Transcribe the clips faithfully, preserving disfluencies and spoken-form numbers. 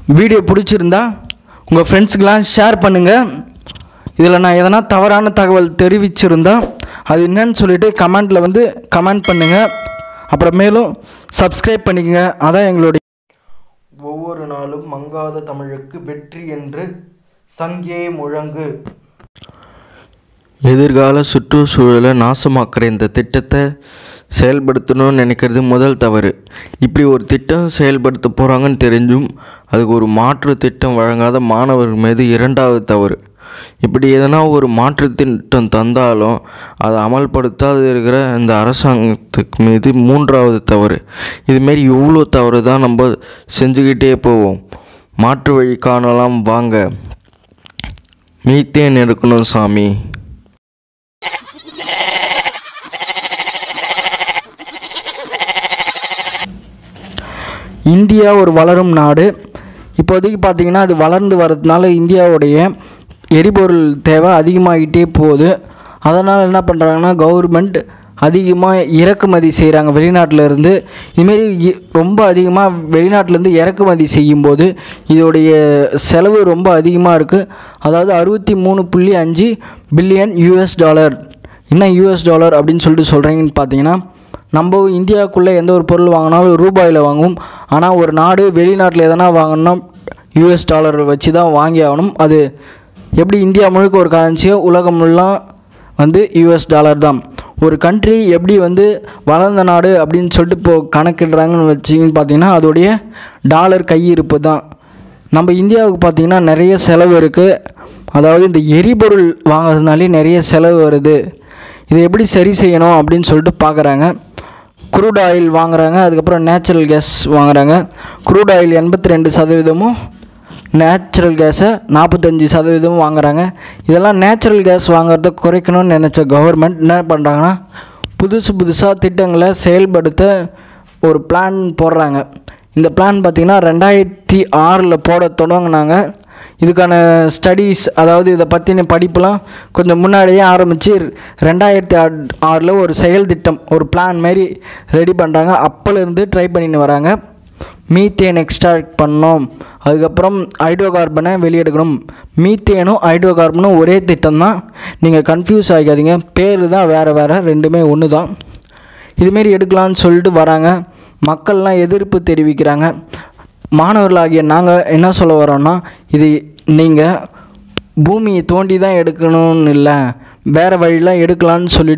Video பிடிச்சிருந்தா உங்கள் ஃப்ரெண்ட்ஸுக்கெலாம் share பண்ணுங்கள். இதில் நான் எதனா தவறான தகவல் தெரிவிச்சிருந்தா அது என்னன்னு சொல்லிவிட்டு கமெண்ட்டில் வந்து கமெண்ட் பண்ணுங்கள். அப்புறம் மேலும் சப்ஸ்கிரைப் பண்ணிக்கங்க. அதான் எங்களுடைய ஒவ்வொரு நாளும் மங்காத தமிழுக்கு வெற்றி என்று சங்கே முழங்கு. எதிர்கால சுற்றுச்சூழலை நாசமாக்குற இந்த திட்டத்தை செயல்படுத்தணும்னு நினைக்கிறது முதல் தவறு. இப்படி ஒரு திட்டம் செயல்படுத்த போகிறாங்கன்னு தெரிஞ்சும் அதுக்கு ஒரு மாற்று திட்டம் வழங்காத மாணவர்கள் மீது இரண்டாவது தவறு. இப்படி எதனா ஒரு மாற்று திட்டம் தந்தாலும் அதை அமல்படுத்தாது இருக்கிற இந்த அரசாங்கத்துக்கு மீது மூன்றாவது தவறு. இதுமாரி இவ்வளோ தவறு தான் நம்ம செஞ்சுக்கிட்டே போவோம். மாற்று வழி காணலாம் வாங்க. மீத்தேன் எடுக்கணும் சாமி. இந்தியா ஒரு வளரும் நாடு. இப்போதைக்கு பார்த்திங்கன்னா அது வளர்ந்து வர்றதுனால இந்தியாவுடைய எரிபொருள் தேவை அதிகமாகிட்டே போகுது. அதனால் என்ன பண்ணுறாங்கன்னா கவர்மெண்ட் அதிகமாக இறக்குமதி செய்கிறாங்க வெளிநாட்டிலேருந்து. இதுமாரி ரொம்ப அதிகமாக வெளிநாட்டிலேருந்து இறக்குமதி செய்யும்போது இதோடைய செலவு ரொம்ப அதிகமாக இருக்குது. அதாவது அறுபத்தி மூணு புள்ளி அஞ்சு பில்லியன் யூஎஸ் டாலர். என்ன யூஎஸ் டாலர் அப்படின்னு சொல்லிட்டு சொல்கிறீங்கன்னு பார்த்தீங்கன்னா, நம்ம இந்தியாவுக்குள்ளே எந்த ஒரு பொருள் வாங்கினாலும் ரூபாயில் வாங்குவோம். ஆனால் ஒரு நாடு வெளிநாட்டில் எதனா வாங்கினா யூஎஸ் டாலர் வச்சு தான் வாங்கி ஆகணும். அது எப்படி இந்தியா முழுக்க ஒரு கரன்சியோ உலகம் முல்லாம் வந்து யூஎஸ் டாலர் தான். ஒரு கண்ட்ரி எப்படி வந்து வளர்ந்த நாடு அப்படின்னு சொல்லிட்டு இப்போது கணக்கிடுறாங்கன்னு வச்சிங்கன்னு பார்த்தீங்கன்னா அதோடைய டாலர் கையிருப்பு தான். நம்ம இந்தியாவுக்கு பார்த்திங்கன்னா நிறைய செலவு இருக்குது. அதாவது இந்த எரிபொருள் வாங்குறதுனாலே நிறைய செலவு வருது. இதை எப்படி சரி செய்யணும் அப்படின்னு சொல்லிட்டு பார்க்குறாங்க. க்ரூட் ஆயில் வாங்குகிறாங்க, அதுக்கப்புறம் நேச்சுரல் கேஸ் வாங்குகிறாங்க. க்ரூட் ஆயில் எண்பத்தி ரெண்டு சதவீதமும் நேச்சுரல் கேஸை நாற்பத்தஞ்சி சதவீதமும் வாங்குகிறாங்க. இதெல்லாம் நேச்சுரல் கேஸ் வாங்குறத குறைக்கணும்னு நினச்ச கவர்மெண்ட் என்ன பண்ணுறாங்கன்னா புதுசு புதுசாக திட்டங்களை செயல்படுத்த ஒரு பிளான் போடுறாங்க. இந்த பிளான் பார்த்திங்கன்னா ரெண்டாயிரத்தி ஆறில் போட தொடங்கினாங்க. இதுக்கான ஸ்டடீஸ், அதாவது இதை பற்றின படிப்புலாம் கொஞ்சம் முன்னாடியே ஆரம்பித்து ரெண்டாயிரத்தி ஆறில் ஒரு செயல் திட்டம், ஒரு பிளான் மாரி ரெடி பண்ணுறாங்க. அப்போலேருந்து ட்ரை பண்ணின்னு வராங்க. மீத்தேன் எக்ஸ்ட்ராக்ட் பண்ணணும், அதுக்கப்புறம் ஹைட்ரோ கார்பனை வெளியெடுக்கணும். மீத்தேனும் ஹைட்ரோ கார்பனும் ஒரே திட்டம் தான், நீங்கள் கன்ஃபியூஸ் ஆகிக்காதீங்க. பேர் தான் வேறு வேறு, ரெண்டுமே ஒன்று தான். இதுமாரி எடுக்கலான்னு சொல்லிட்டு வராங்க. மக்கள்லாம் எதிர்ப்பு தெரிவிக்கிறாங்க. மாணவர்களாகிய நாங்கள் என்ன சொல்ல வரோன்னா, இது நீங்கள் பூமியை தோண்டி தான் எடுக்கணும்னு இல்லை, வேறு வழியெலாம் எடுக்கலான்னு சொல்லிட்டு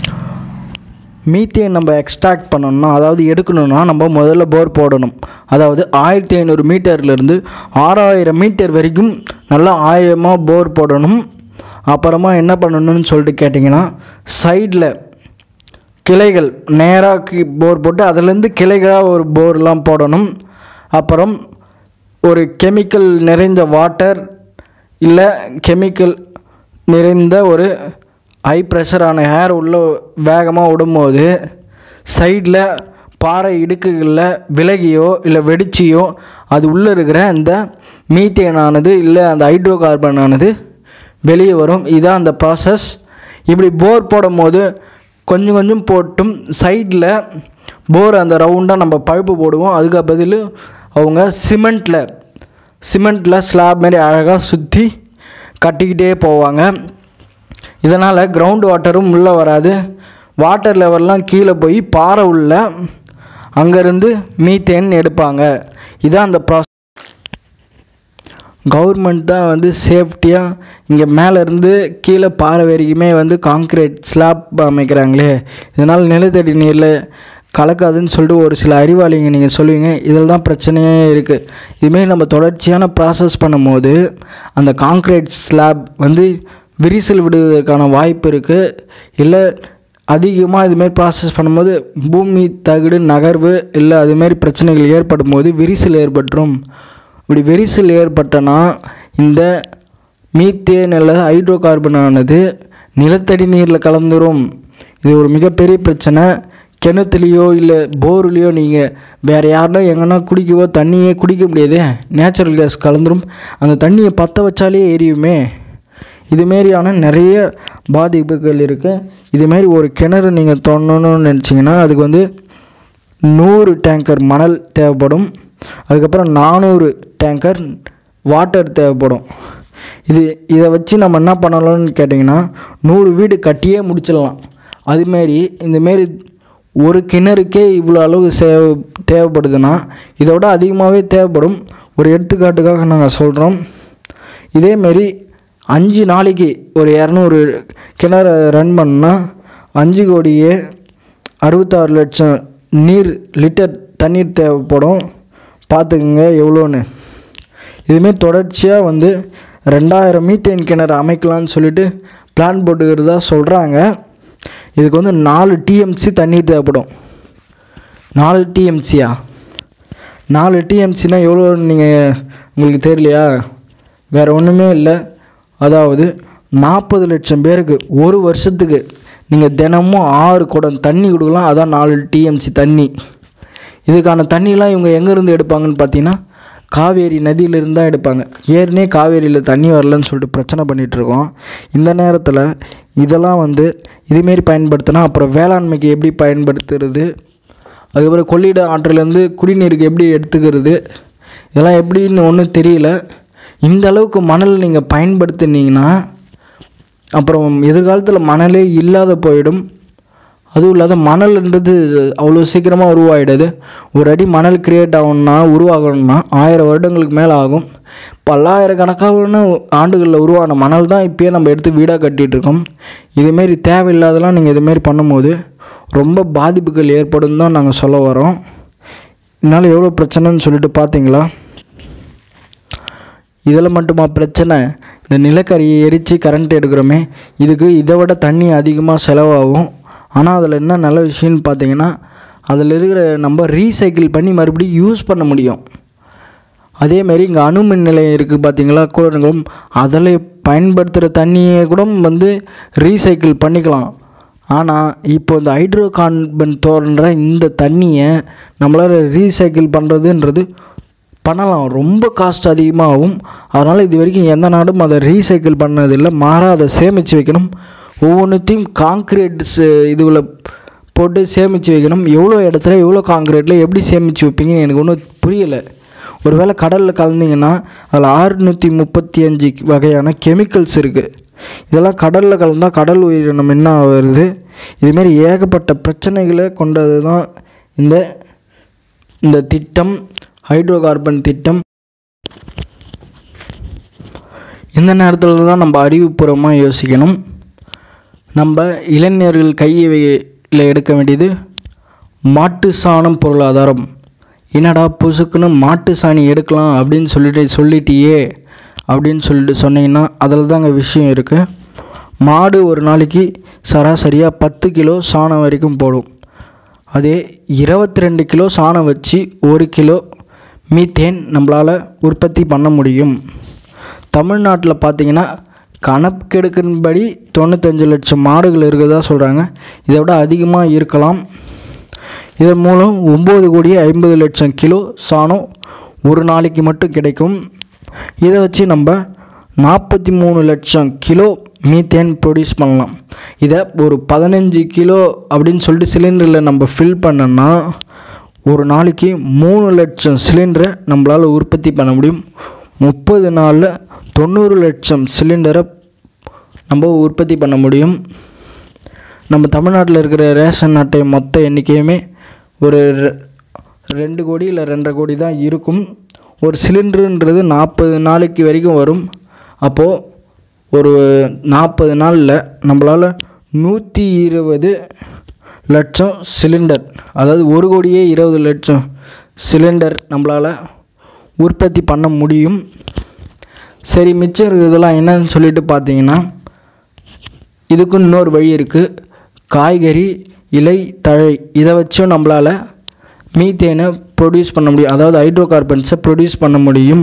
மீத்தேன் நம்ம எக்ஸ்ட்ராக்ட் பண்ணணும்னா, அதாவது எடுக்கணும்னா நம்ம முதல்ல போர் போடணும். அதாவது ஆயிரத்தி ஐநூறு மீட்டர்லேருந்து ஆறாயிரம் மீட்டர் வரைக்கும் நல்லா ஆயிரமாக போர் போடணும். அப்புறமா என்ன பண்ணணும்னு சொல்லிட்டு கேட்டிங்கன்னா, சைடில் கிளைகள் நேராக போர் போட்டு அதுலேருந்து கிளைகளாக ஒரு போர்லாம் போடணும். அப்புறம் ஒரு கெமிக்கல் நிறைந்த வாட்டர் இல்லை கெமிக்கல் நிறைந்த ஒரு ஹை ப்ரெஷரான ஏர் உள்ள வேகமாக விடும்போது சைடில் பாறை இடுக்குகளில் விலகியோ இல்லை வெடிச்சியோ அது உள்ளே இருக்கிற அந்த மீத்தேனானது இல்லை அந்த ஹைட்ரோ கார்பனானது வெளியே வரும். இதுதான் அந்த ப்ராசஸ். இப்படி போர் போடும் போது கொஞ்சம் கொஞ்சம் போட்டும் சைடில் போர் அந்த ரவுண்டாக நம்ம பழுப்பு போடுவோம். அதுக்கு பதில் அவங்க சிமெண்ட்டில் சிமெண்ட்டில் ஸ்லாப் மாரி அழகாக சுற்றி கட்டிக்கிட்டே போவாங்க. இதனால் கிரவுண்ட் வாட்டரும் உள்ளே வராது. வாட்டர் லெவல்லாம் கீழே போய் பாறை உள்ள அங்கேருந்து மீத்தேன் எடுப்பாங்க. இதுதான் அந்த ப்ராசஸ். கவர்மெண்ட் தான் வந்து சேஃப்டியாக இங்கே மேலேருந்து கீழே பாறை வரைக்குமே வந்து காங்க்ரீட் ஸ்லாப் அமைக்கிறாங்களே, இதனால் நிலத்தடி நீரில் கலக்காதுன்னு சொல்லிட்டு ஒரு சில அறிவாளிங்க நீங்கள் சொல்லுவீங்க. இதில் தான் பிரச்சனையே இருக்குது. இதுமாரி நம்ம தொடர்ச்சியான ப்ராசஸ் பண்ணும்போது அந்த காங்க்ரீட் ஸ்லாப் வந்து விரிசல் விடுவதற்கான வாய்ப்பு இருக்குது. இல்லை அதிகமாக இதுமாரி ப்ராசஸ் பண்ணும்போது பூமி தகடு நகர்வு இல்லை அதுமாரி பிரச்சனைகள் ஏற்படும் போது விரிசல் ஏற்பட்டுரும். இப்படி விரிசல் ஏற்பட்டனா இந்த மீத்தேன் அல்லது ஹைட்ரோ கார்பனானது நிலத்தடி நீரில் கலந்துரும். இது ஒரு மிகப்பெரிய பிரச்சனை. கிணத்துலேயோ இல்லை போர்லேயோ நீங்கள் வேறு யாருன்னா எங்கன்னா குடிக்கவோ தண்ணியே குடிக்க முடியாது, நேச்சுரல் கேஸ் கலந்துரும். அந்த தண்ணியை பற்ற வச்சாலே எரியுமே. இதுமாரியான நிறைய பாதிப்புகள் இருக்குது. இதுமாரி ஒரு கிணறு நீங்கள் தோண்டணும்னு நினச்சிங்கன்னா அதுக்கு வந்து நூறு டேங்கர் மணல் தேவைப்படும். அதுக்கப்புறம் நானூறு டேங்கர் வாட்டர் தேவைப்படும். இது இதை வச்சு நம்ம என்ன பண்ணலாம்னு கேட்டிங்கன்னா நூறு வீடு கட்டியே முடிச்சிடலாம். அதுமாரி இந்தமாரி ஒரு கிணறுக்கே இவ்வளோ அளவு சே தேவைப்படுதுன்னா இதோட அதிகமாகவே தேவைப்படும். ஒரு எடுத்துக்காட்டுக்காக நாங்கள் சொல்கிறோம். இதேமாரி அஞ்சு நாளைக்கு ஒரு இரநூறு கிணறு ரன் பண்ணால் அஞ்சு கோடியே அறுபத்தாறு லட்சம் நீர் லிட்டர் தண்ணீர் தேவைப்படும். பார்த்துக்குங்க எவ்வளோன்னு. இதுமாரி தொடர்ச்சியாக வந்து ரெண்டாயிரம் மீத்தேன் கிணறு அமைக்கலான்னு சொல்லிட்டு பிளான் போட்டுக்கிறதா சொல்கிறாங்க. இதுக்கு வந்து நாலு டிஎம்சி தண்ணீர் தேவைப்படும். நாலு டிஎம்சியா நாலு டிஎம்சினால் எவ்வளோ நீங்கள் உங்களுக்கு தெரியலையா? வேறு ஒன்றுமே இல்லை. அதாவது நாற்பது லட்சம் பேருக்கு ஒரு வருஷத்துக்கு நீங்கள் தினமும் ஆறு குடம் தண்ணி கொடுக்கலாம். அதான் நாலு டிஎம்சி தண்ணி. இதுக்கான தண்ணிலாம் இவங்க எங்கேருந்து எடுப்பாங்கன்னு பார்த்தீங்கன்னா காவேரி நதியிலிருந்து தான் எடுப்பாங்க. ஏற்கனவே காவேரியில் தண்ணி வரலன்னு சொல்லிட்டு பிரச்சனை பண்ணிகிட்ருக்கோம். இந்த நேரத்தில் இதெல்லாம் வந்து இதுமாரி பயன்படுத்தினா அப்புறம் வேளாண்மைக்கு எப்படி பயன்படுத்துறது, அதுக்கப்புறம் கொள்ளிட ஆற்றிலேருந்து குடிநீருக்கு எப்படி எடுத்துக்கிறது, இதெல்லாம் எப்படின்னு ஒன்றும் தெரியல. இந்த அளவுக்கு மணல் நீங்கள் பயன்படுத்தினீங்கன்னா அப்புறம் எதிர்காலத்தில் மணலே இல்லாத போயிடும். அதுவும் இல்லாத மணல்ன்றது அவ்வளோ சீக்கிரமாக உருவாகிடாது. ஒரு அடி மணல் கிரியேட் ஆகணும்னா உருவாகணும்னா ஆயிரம் வருடங்களுக்கு மேலே ஆகும். பல்லாயிரக்கணக்கான ஆண்டுகளில் உருவான மணல் தான் இப்போயே நம்ம எடுத்து வீடாக கட்டிகிட்ருக்கோம். இதுமாரி தேவையில்லாதெல்லாம் நீங்கள் இதுமாரி பண்ணும்போது ரொம்ப பாதிப்புகள் ஏற்படும் தான் நாங்கள் சொல்ல வரோம். இதனால் எவ்வளோ பிரச்சனைன்னு சொல்லிட்டு பார்த்தீங்களா? இதில் மட்டுமா பிரச்சனை? இந்த நிலக்கரியை எரித்து கரண்ட் எடுக்கிறோமே, இதுக்கு இதை விட தண்ணி அதிகமாக செலவாகும். ஆனால் அதில் என்ன நல்ல விஷயம்னு பார்த்தீங்கன்னா அதில் இருக்கிற நம்ம ரீசைக்கிள் பண்ணி மறுபடியும் யூஸ் பண்ண முடியும். அதேமாரி இங்கே அணு மின் நிலையம் இருக்குது பார்த்தீங்களா, கூடங்களும் அதில் பயன்படுத்துகிற தண்ணியை கூட வந்து ரீசைக்கிள் பண்ணிக்கலாம். ஆனால் இப்போ இந்த ஹைட்ரோ கார்பன் தோன்ற இந்த தண்ணியை நம்மளால் ரீசைக்கிள் பண்ணுறதுன்றது பண்ணலாம், ரொம்ப காஸ்ட் அதிகமாகும். அதனால் இது வரைக்கும் எந்த நாடும் அதை ரீசைக்கிள் பண்ணதில்லை. மாறாக அதை சேமித்து வைக்கணும். ஒவ்வொன்றுத்தையும் காங்க்ரீட்ஸ் இதுவில் போட்டு சேமித்து வைக்கணும். எவ்வளோ இடத்துல எவ்வளோ காங்க்ரீட்டில் எப்படி சேமித்து வைப்பீங்கன்னு எனக்கு ஒன்றும் புரியலை. ஒரு வேளை கடலில் கலந்திங்கன்னா அதில் ஆறுநூற்றி முப்பத்தி அஞ்சு வகையான கெமிக்கல்ஸ் இருக்குது. இதெல்லாம் கடலில் கலந்தால் கடல் உயிரினம் என்ன வருது? இதுமாரி ஏகப்பட்ட பிரச்சனைகளை கொண்டது தான் இந்த இந்த திட்டம், ஹைட்ரோ கார்பன் திட்டம். இந்த நேரத்தில் தான் நம்ம அறிவுபூர்வமாக யோசிக்கணும். நம்ம இளைஞர்கள் கையில் எடுக்க வேண்டியது மாட்டு சாணம் பொருளாதாரம். என்னடா புசுக்குன்னு மாட்டு சாணி எடுக்கலாம் அப்படின்னு சொல்லிட்டு சொல்லிட்டியே அப்படின்னு சொல்லிட்டு சொன்னீங்கன்னா அதில் தாங்க விஷயம் இருக்குது. மாடு ஒரு நாளைக்கு சராசரியாக பத்து கிலோ சாணம் வரைக்கும் போடும். அதே இருபத்தி ரெண்டு கிலோ சாணம் வச்சு ஒரு கிலோ மீத்தேன் நம்மளால் உற்பத்தி பண்ண முடியும். தமிழ்நாட்டில் பார்த்திங்கன்னா கணக்கெடுக்கின்படி தொண்ணூத்தஞ்சு லட்சம் மாடுகள் இருக்கிறதா சொல்கிறாங்க. இதை விட அதிகமாக இருக்கலாம். இதன் மூலம் ஒம்பது கோடி ஐம்பது லட்சம் கிலோ சாணம் ஒரு நாளைக்கு மட்டும் கிடைக்கும். இதை வச்சு நம்ம நாற்பத்தி மூணு லட்சம் கிலோ மீத்தேன் ப்ரொடியூஸ் பண்ணலாம். இதை ஒரு பதினஞ்சு கிலோ அப்படின்னு சொல்லிட்டு சிலிண்டரில் நம்ம ஃபில் பண்ணோன்னா ஒரு நாளைக்கு மூணு லட்சம் சிலிண்டரை நம்மளால் உற்பத்தி பண்ண முடியும். முப்பது நாளில் தொண்ணூறு லட்சம் சிலிண்டரை நம்ம உற்பத்தி பண்ண முடியும். நம்ம தமிழ்நாட்டில் இருக்கிற ரேஷன் அட்டை மொத்த எண்ணிக்கையுமே ஒரு ரெண்டு கோடி இல்லை ரெண்டரை கோடி தான் இருக்கும். ஒரு சிலிண்டருன்றது நாற்பது நாளைக்கு வரைக்கும் வரும். அப்போது ஒரு நாற்பது நாளில் நம்மளால் நூற்றி இருபது லட்சம் சிலிண்டர், அதாவது ஒரு கோடியே இருபது லட்சம் சிலிண்டர் நம்மளால் உற்பத்தி பண்ண முடியும். சரி, மிச்சம் இருக்கிறதெல்லாம் என்னன்னு சொல்லிட்டு பார்த்தீங்கன்னா இதுக்கு இன்னொரு வழி இருக்குது. காய்கறி, இலை, தழை இதை வச்சும் நம்மளால் மீத்தேனை ப்ரொடியூஸ் பண்ண முடியும், அதாவது ஹைட்ரோ கார்பன்ஸை ப்ரொடியூஸ் பண்ண முடியும்.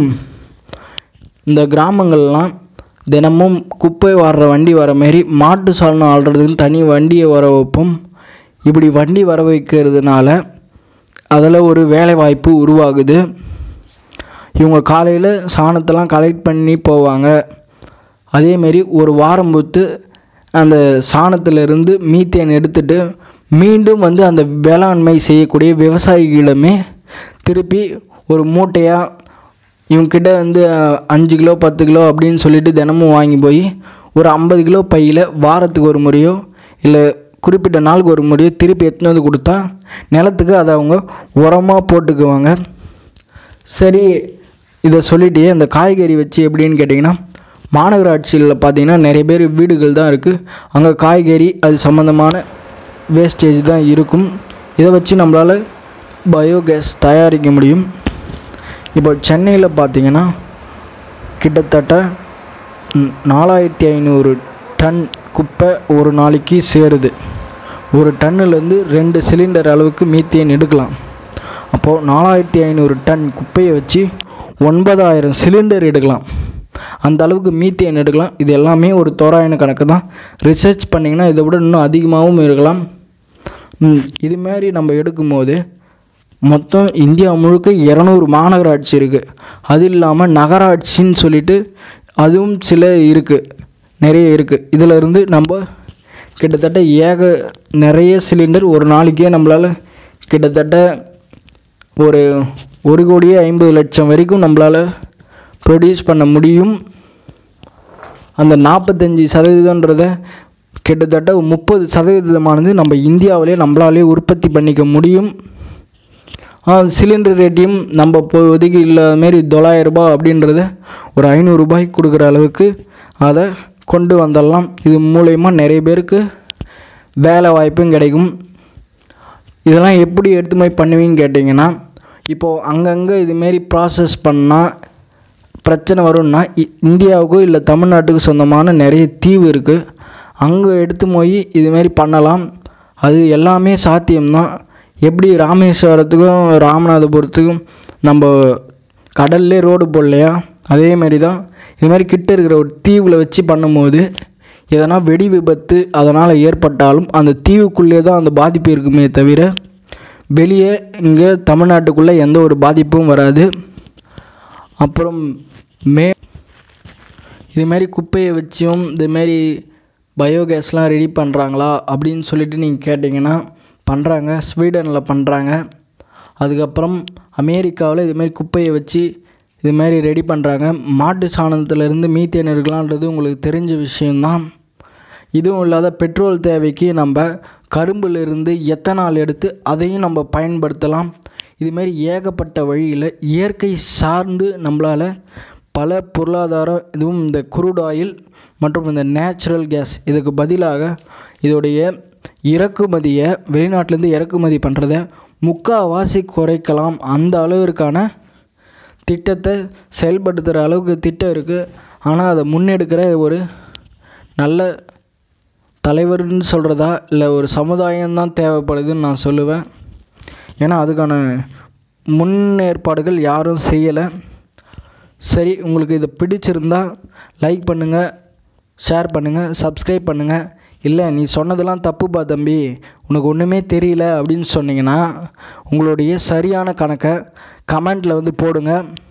இந்த கிராமங்கள்லாம் தினமும் குப்பை வாடுற வண்டி வர மாரி மாட்டு சாணம் ஆள்றதுக்குன்னு தனி வண்டியை வர வைப்போம். இப்படி வண்டி வர வைக்கிறதுனால அதில் ஒரு வேலை வாய்ப்பு உருவாகுது. இவங்க காலையில் சாணத்தெல்லாம் கலெக்ட் பண்ணி போவாங்க. அதேமாரி ஒரு வாரம் பொறுத்து அந்த சாணத்திலிருந்து மீத்தேன் எடுத்துகிட்டு மீண்டும் வந்து அந்த வேளாண்மை செய்யக்கூடிய விவசாயிகளுமே திருப்பி ஒரு மூட்டையாக இவங்கக்கிட்ட வந்து அஞ்சு கிலோ பத்து கிலோ அப்படின்னு சொல்லிட்டு தினமும் வாங்கி போய் ஒரு ஐம்பது கிலோ பையில் வாரத்துக்கு ஒரு முறையோ இல்லை குறிப்பிட்ட நாளுக்கு ஒரு முறையோ திருப்பி எடுத்துன்னு வந்து கொடுத்தா நிலத்துக்கு அதை அவங்க உரமாக போட்டுக்குவாங்க. சரி, இதை சொல்லிட்டு இந்த காய்கறி வச்சு எப்படின்னு கேட்டிங்கன்னா, மாநகராட்சியில் பார்த்திங்கன்னா நிறைய பேர் வீடுகள் தான் இருக்குது. அங்கே காய்கறி அது சம்மந்தமான வேஸ்டேஜ் தான் இருக்கும். இதை வச்சு நம்மளால் பயோகேஸ் தயாரிக்க முடியும். இப்போ சென்னையில் பார்த்திங்கன்னா கிட்டத்தட்ட நாலாயிரத்தி ஐநூறு டன் குப்பை ஒரு நாளைக்கு சேருது. ஒரு டன்னுலேருந்து ரெண்டு சிலிண்டர் அளவுக்கு மீத்தேன் எடுக்கலாம். அப்போது நாலாயிரத்தி ஐநூறு டன் குப்பையை வச்சு ஒன்பதாயிரம் சிலிண்டர் எடுக்கலாம். அந்த அளவுக்கு மீத்தேன் எடுக்கலாம். இது எல்லாமே ஒரு தோராயன கணக்கு தான். ரிசர்ச் பண்ணிங்கன்னா இதை விட இன்னும் அதிகமாகவும் இருக்கலாம். இதுமாரி நம்ம எடுக்கும்போது மொத்தம் இந்தியா முழுக்க இரநூறு மாநகராட்சி இருக்குது. அது இல்லாமல் நகராட்சின்னு சொல்லிட்டு அதுவும் சில இருக்குது, நிறைய இருக்குது. இதில் இருந்து நம்ம கிட்டத்தட்ட ஏக நிறைய சிலிண்டர் ஒரு நாளைக்கே நம்மளால் கிட்டத்தட்ட ஒரு ஒரு கோடியே ஐம்பது லட்சம் வரைக்கும் நம்மளால் ப்ரொடியூஸ் பண்ண முடியும். அந்த நாற்பத்தஞ்சி சதவீதன்றத கிட்டத்தட்ட முப்பது சதவீதமானது நம்ம இந்தியாவிலே நம்மளாலே உற்பத்தி பண்ணிக்க முடியும். சிலிண்டர் ரேட்டையும் நம்ம இப்போதைக்கு இல்லாத மாரி தொள்ளாயிரரூபா அப்படின்றத ஒரு ஐநூறுரூபாய்க்கு கொடுக்குற அளவுக்கு அதை கொண்டு வந்துடலாம். இது மூலயமா நிறைய பேருக்கு வேலை வாய்ப்பும் கிடைக்கும். இதெல்லாம் எப்படி எடுத்து போய் பண்ணுவீங்கன்னு கேட்டிங்கன்னா, இப்போது அங்கங்கே இதுமாரி ப்ராசஸ் பண்ணால் பிரச்சனை வரும்னா, இந்தியாவுக்கும் இல்லை தமிழ்நாட்டுக்கு சொந்தமான நிறைய தீவு இருக்குது. அங்கே எடுத்து போய் இதுமாரி பண்ணலாம். அது எல்லாமே சாத்தியம்தான். எப்படி ராமேஸ்வரத்துக்கும் ராமநாதபுரத்துக்கும் நம்ம கடல்லே ரோடு போடலையா, அதேமாரி தான் இதுமாதிரி கிட்ட இருக்கிற ஒரு தீவில் வச்சு பண்ணும்போது எதனா வெடி விபத்து அதனால் ஏற்பட்டாலும் அந்த தீவுக்குள்ளே தான் அந்த பாதிப்பு இருக்குமே தவிர வெளியே இங்கே தமிழ்நாட்டுக்குள்ளே எந்த ஒரு பாதிப்பும் வராது. அப்புறம் மே இதுமாரி குப்பையை வச்சும் இதுமாரி பயோகேஸ்லாம் ரெடி பண்ணுறாங்களா அப்படின்னு சொல்லிட்டு நீங்கள் கேட்டிங்கன்னா, பண்ணுறாங்க. ஸ்வீடனில் பண்ணுறாங்க. அதுக்கப்புறம் அமெரிக்காவில் இதுமாரி குப்பையை வச்சு இதுமாரி ரெடி பண்ணுறாங்க. மாட்டு சாணத்துலேருந்து மீத்தேன் எடுக்கலான்றது உங்களுக்கு தெரிஞ்ச விஷயந்தான். இதுவும் இல்லாத பெட்ரோல் தேவைக்கு நம்ம கரும்பிலிருந்து எத்தனால் எடுத்து அதையும் நம்ம பயன்படுத்தலாம். இதுமாரி ஏகப்பட்ட வழியில் இயற்கை சார்ந்து நம்மளால் பல பொருளாதாரம், இதுவும் இந்த குரூட் ஆயில் மற்றும் இந்த நேச்சுரல் கேஸ் இதுக்கு பதிலாக இதோடைய இறக்குமதியை வெளிநாட்டிலேருந்து இறக்குமதி பண்ணுறத முக்கால்வாசி குறைக்கலாம். அந்த அளவிற்கான திட்டத்தை செயல்படுத்துகிற அளவுக்கு திட்டம் இருக்குது. ஆனால் அதை முன்னெடுக்கிற ஒரு நல்ல தலைவர்னு சொல்கிறதா இல்லை ஒரு சமுதாயம்தான் தேவைப்படுதுன்னு நான் சொல்லுவேன். ஏன்னா அதுக்கான முன்னேற்பாடுகள் யாரும் செய்யலை. சரி, உங்களுக்கு இதை பிடிச்சிருந்தா லைக் பண்ணுங்கள், ஷேர் பண்ணுங்கள், சப்ஸ்கிரைப் பண்ணுங்கள். இல்லை நீ சொன்னதெல்லாம் தப்புப்பா தம்பி, உனக்கு ஒன்றுமே தெரியல அப்படின்னு சொன்னீங்கன்னா உங்களுடைய சரியான கணக்கை கமெண்ட்டில் வந்து போடுங்க.